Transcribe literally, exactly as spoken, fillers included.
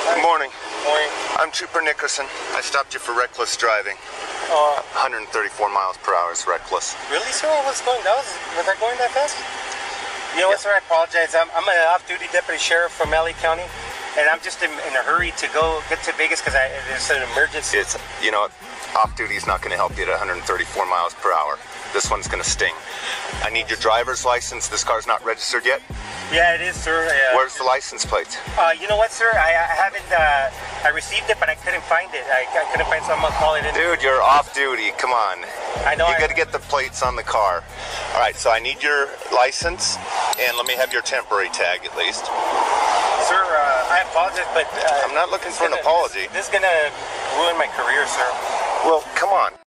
Good morning. Morning. I'm Trooper Nickerson. I stopped you for reckless driving. Uh, one hundred thirty-four miles per hour is reckless. really, sir? What's going? That was was I going that fast? You know what, sir? I apologize. I'm, I'm an off-duty deputy sheriff from L A County, and I'm just in, in a hurry to go get to Vegas because it's an emergency. It's, you know, off-duty is not going to help you at one hundred thirty-four miles per hour. This one's going to sting. I need your driver's license. This car's not registered yet. Yeah, it is, sir. Uh, Where's the license plate? Uh, you know what, sir? I, I haven't. Uh, I received it, but I couldn't find it. I, I couldn't find, so I'm gonna call it in. Dude, you're off-duty. Come on. I know. You I, got to get the plates on the car. All right, so I need your license, and let me have your temporary tag at least. Sir, uh, I apologize, but uh, I'm not looking for an gonna, apology. This, this is gonna ruin my career, sir. Well, come on.